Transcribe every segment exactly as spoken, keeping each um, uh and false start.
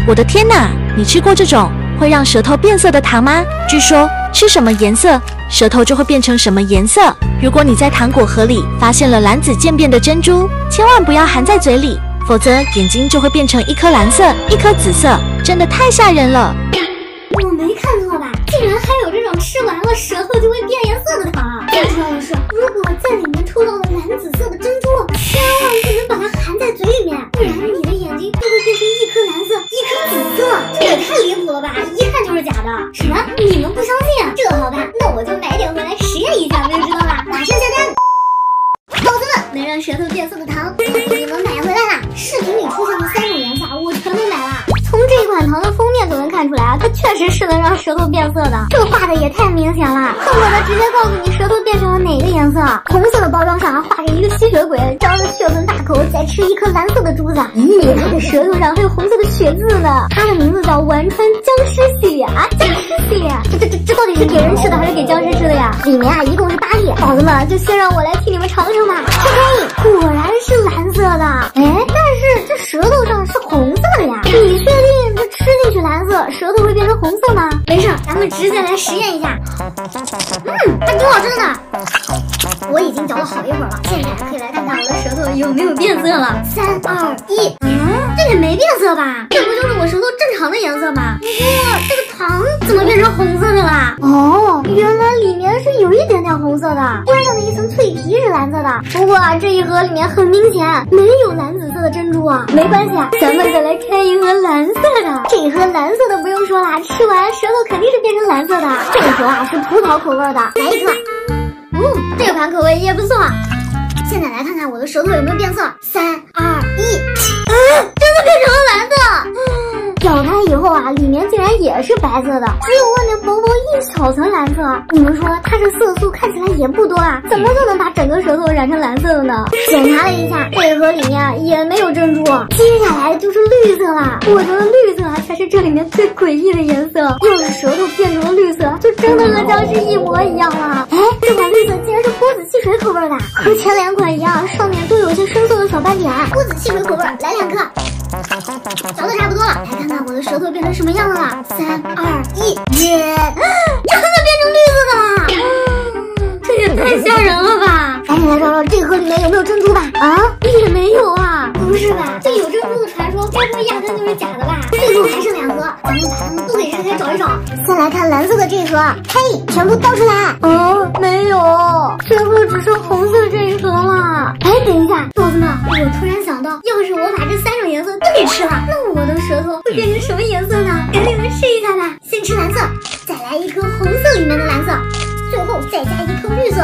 我的天哪，你吃过这种会让舌头变色的糖吗？据说吃什么颜色，舌头就会变成什么颜色。如果你在糖果盒里发现了蓝紫渐变的珍珠，千万不要含在嘴里，否则眼睛就会变成一颗蓝色，一颗紫色，真的太吓人了。 我没看错吧？竟然还有这种吃完了舌头就会变颜色的糖！最重要的是，如果在里面抽到了蓝紫色的珍珠，千万不能把它含在嘴里面，不然你的眼睛就会变成一颗蓝色，一颗紫色，这也太离谱了吧！一看就是假的。什么？你们不相信？这好办，那我就买点回来实验一下，不就知道了？马上下单！宝子们，能让舌头变色的糖，我给你们买回来了。视频里出现的三种颜色，我全都买了。从这款糖的封面就能看出来啊，它确实是能让舌头变色的。这画的也太明显了，恨不得直接告诉你舌头变成了哪个颜色。红色的包装上画着一个吸血鬼，张着血盆大口在吃一颗蓝色的珠子。咦，它的舌头上还有红色的血渍呢。它的名字叫丸川僵尸血啊，僵尸血！这这这这到底是给人吃的还是给僵尸吃的呀？里面啊一共是八粒，宝子们就先让我来替你们尝尝吧。嘿，果然是蓝色的。哎，但是这舌头上是红色的呀，你确定这吃进去蓝色，舌头会变成红色吗？没事，咱们直接来实验一下。嗯，还挺好吃的。我已经嚼了好一会儿了，现在可以来看看我的舌头有没有变色了。三二一，嗯，这也没变色吧？这不就是我舌头正常的颜色吗？不过这个糖怎么变成红色的啦？哦，原来里面是有一点点红色的，外面的一层脆皮是蓝色的。不过啊，这一盒里面很明显没有蓝紫色的珍珠啊。没关系啊，咱们再来开一盒蓝色的。这一盒蓝色的不用说啦，吃完舌头肯定是变成蓝色的。这一盒啊是葡萄口味的，来一颗。嗯，这款口味也不错。现在来看看我的舌头有没有变色。三二一，嗯，真的变成了蓝色。嗯，咬开以后啊，里面竟然也是白色的，只有外面薄薄一小层蓝色。你们说它这色素看起来也不多啊，怎么就能把整个舌头染成蓝色的呢？检查了一下，这盒里面也没有珍珠。接下来就是绿色了，我觉得绿色啊才是这里面最诡异的颜色。要是舌头变成了绿色，就真的和僵尸一模一样了。哎，这款绿色竟然是波子汽水口味的，和前两款一样，上面都有一些深色的小斑点。波子汽水口味，来两颗。嚼的差不多了，来看看我的舌头变成什么样了。三二一，耶！真的变成绿色的啦！这也太吓人了吧！赶紧来找找这盒里面有没有珍珠吧。啊，也没有啊！不是吧？这有珍珠的传说，该不会压根就是假的吧？最后还剩两盒，咱们把它们都给拆开找一找。先来看蓝色的这盒，嘿，全部倒出来。哦，没有，最后只剩红色这一盒了。哎，等一下，宝子们，我突然想到，要是我把这三种颜色都给吃了，那我的舌头会变成什么颜色呢？赶紧来试一下吧。先吃蓝色，再来一颗红色里面的蓝色，最后再加一颗绿色。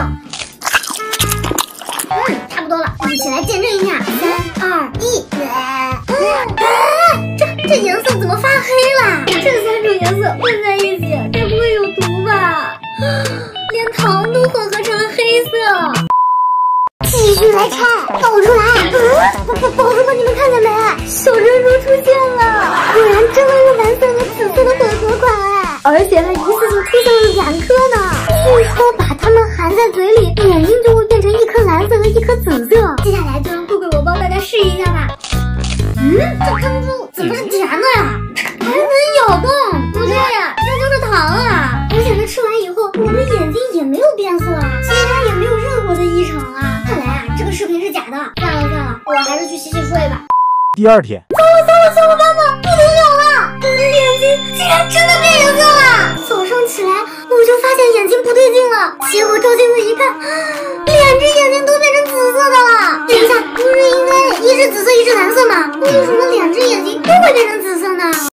嗯，差不多了，一起来见证一下。三二一，啊，这这颜色怎么发黑了？这三种颜色混在一起，该不会有毒吧？连糖都混合成了黑色。继续来拆，倒出来。嗯，宝宝宝子们，你们看见没？小珍珠出现了，果然真的是蓝色和紫色的混合款哎！而且它一次性出现了两颗呢。据说把它们含在嘴里，眼睛就会变成一颗蓝色和一颗紫色。接下来就让贵贵我帮大家试一下吧。嗯，这珍珠怎么是甜的呀？还能咬动？不对呀，这就是糖啊！而且它吃完以后，我的眼睛也没有变色啊，其他也没有任何的异常啊。看来啊，这个视频是假的。算了算了，我还是去洗洗睡吧。 第二天， 糟了糟了，小伙伴们，不得了了！我的眼睛竟然真的变颜色了！早上起来我就发现眼睛不对劲了，结果照镜子一看，两只眼睛都变成紫色的了。等一下，不是应该一只紫色一只蓝色吗？为什么两只眼睛都会变成紫色呢？